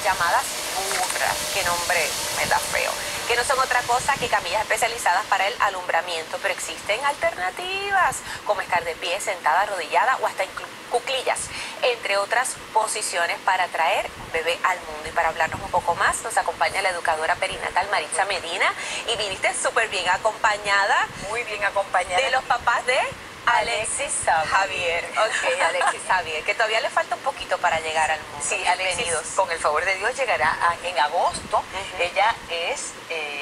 llamadas burras, qué nombre me da feo, que no son otra cosa que camillas especializadas para el alumbramiento, pero existen alternativas, como estar de pie, sentada, arrodillada o hasta en cuclillas, entre otras posiciones para traer un bebé al mundo. Y para hablarnos un poco más, nos acompaña la educadora perinatal Maritza Medina, y viniste súper bien acompañada. Muy bien acompañada. De los papás de Alexis Javier. Ok, Alexis Javier, que todavía le falta un poquito para llegar al mundo. Sí, Alexis, con el favor de Dios, llegará en agosto. Ella es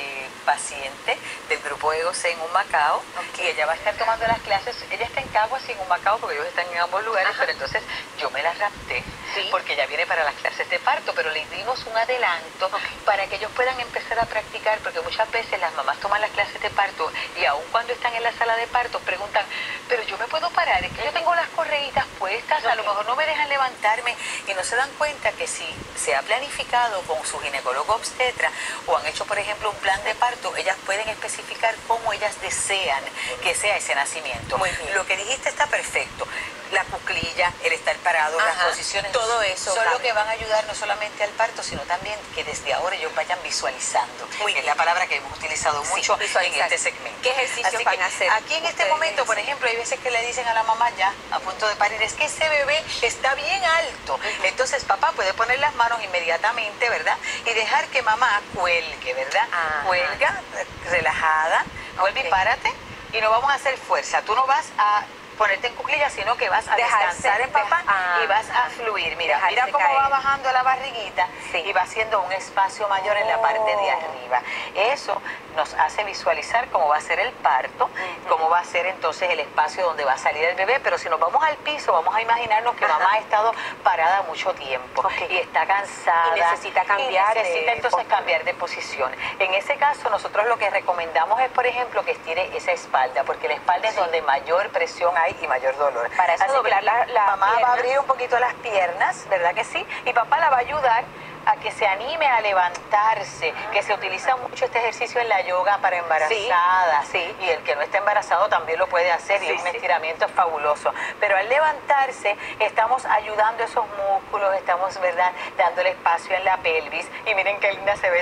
paciente del grupo EGOC en Humacao, y ella va a estar tomando las clases. Ella está en Caguas y en Humacao, porque ellos están en ambos lugares. Pero entonces yo me la rapté, porque ella viene para las clases de parto, pero le dimos un adelanto para que ellos puedan empezar a practicar, porque muchas veces las mamás toman las clases de parto y aun cuando están en la sala de parto preguntan: pero yo me puedo parar, es que yo tengo las correitas puestas, a lo mejor no me dejan levantarme, y no se dan cuenta que si se ha planificado con su ginecólogo obstetra o han hecho, por ejemplo, un plan de parto, ellas pueden especificar cómo ellas desean que sea ese nacimiento. Muy bien. Lo que dijiste está perfecto. La cuclilla, el estar parado, las posiciones, todo eso son lo que van a ayudar no solamente al parto, sino también que desde ahora ellos vayan visualizando. Que es la palabra que hemos utilizado mucho en este segmento. ¿Qué ejercicios van a hacer? Aquí en este momento, por ejemplo, hay veces que le dicen a la mamá ya a punto de parir: es que ese bebé está bien alto. Entonces papá puede poner las manos inmediatamente, ¿verdad? Y dejar que mamá cuelgue, ¿verdad? Cuelga, relajada, vuelve y párate, y no vamos a hacer fuerza. Tú no vas a ponerte en cuclillas, sino que vas a descansar en papá y vas a fluir. Mira cómo va bajando la barriguita y va haciendo un espacio mayor en la parte de arriba. Eso nos hace visualizar cómo va a ser el parto, cómo va a ser entonces el espacio donde va a salir el bebé. Pero si nos vamos al piso, vamos a imaginarnos que mamá ha estado parada mucho tiempo y está cansada y necesita cambiar, entonces cambiar de posición. En ese caso, nosotros lo que recomendamos es, por ejemplo, que estire esa espalda, porque la espalda es donde mayor presión hay y mayor dolor. Para eso doblar la mamá va a abrir un poquito las piernas, ¿verdad que sí? Y papá la va a ayudar a que se anime a levantarse, que se utiliza mucho este ejercicio en la yoga para embarazadas, y el que no está embarazado también lo puede hacer, y es un estiramiento fabuloso. Pero al levantarse estamos ayudando esos músculos, estamos, ¿verdad?, dándole espacio en la pelvis, y miren qué linda se ve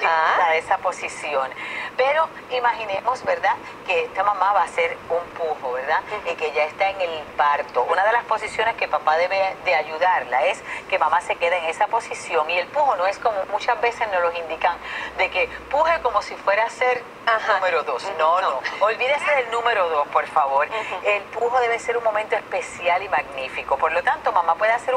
esa posición. Pero imaginemos, ¿verdad?, que esta mamá va a hacer un pujo, ¿verdad?, y que ya está en el parto. Una de las posiciones que papá debe de ayudarla es que mamá se quede en esa posición, y el pujo no es como muchas veces nos los indican, de que puje como si fuera a ser número 2. No. Olvídese del número 2, por favor. El pujo debe ser un momento especial y magnífico. Por lo tanto, mamá puede hacer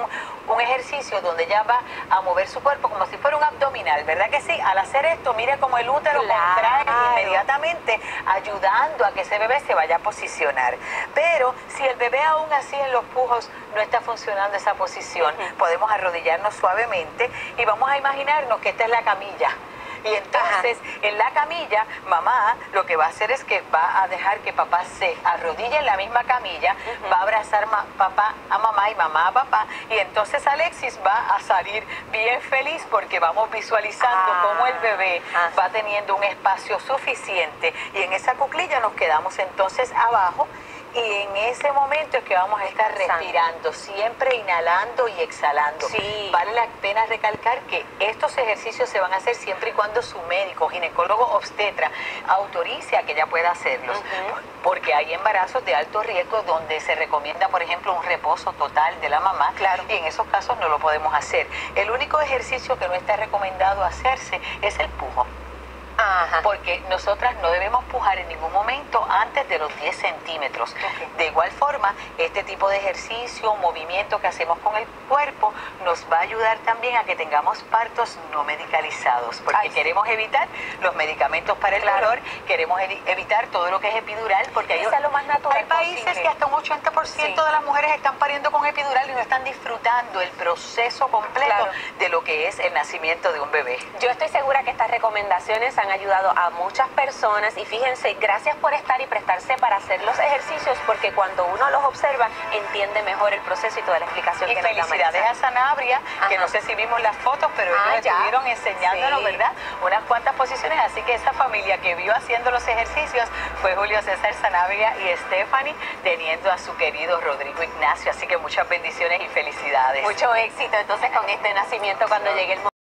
un ejercicio donde ella va a mover su cuerpo como si fuera un abdominal, ¿verdad que sí? Al hacer esto, mire como el útero contrae inmediatamente, ayudando a que ese bebé se vaya a posicionar. Pero si el bebé aún así en los pujos no está funcionando esa posición, podemos arrodillarnos suavemente y vamos a imaginarnos que esta es la camilla. Y entonces, en la camilla, mamá lo que va a hacer es que va a dejar que papá se arrodille en la misma camilla, va a abrazar papá a mamá y mamá a papá, y entonces Alexis va a salir bien feliz porque vamos visualizando cómo el bebé va teniendo un espacio suficiente, y en esa cuclilla nos quedamos entonces abajo. Y en ese momento es que vamos a estar respirando, siempre inhalando y exhalando. Vale la pena recalcar que estos ejercicios se van a hacer siempre y cuando su médico, ginecólogo obstetra, autorice a que ella pueda hacerlos. Porque hay embarazos de alto riesgo donde se recomienda, por ejemplo, un reposo total de la mamá. Y en esos casos no lo podemos hacer. El único ejercicio que no está recomendado hacerse es el pujo. Porque nosotras no debemos pujar en ningún momento antes de los 10 centímetros. De igual forma, este tipo de ejercicio, movimiento que hacemos con el cuerpo, nos va a ayudar también a que tengamos partos no medicalizados, porque queremos evitar los medicamentos para el dolor, queremos evitar todo lo que es epidural, porque hay lo más natural países que hasta un 80% de las mujeres están pariendo con epidural y no están disfrutando el proceso completo de lo que es el nacimiento de un bebé. Yo estoy segura que estas recomendaciones han ayudado a muchas personas y fíjense, gracias por estar y prestarse para hacer los ejercicios, porque cuando uno los observa entiende mejor el proceso y toda la explicación y que nos da felicidades Maritza. a Sanabria, que no sé si vimos las fotos, pero ellos estuvieron enseñándonos, ¿verdad? Unas cuantas posiciones, así que esa familia que vio haciendo los ejercicios fue Julio César Sanabria y Stephanie, teniendo a su querido Rodrigo Ignacio, así que muchas bendiciones y felicidades. Mucho éxito entonces con este nacimiento cuando llegue el momento.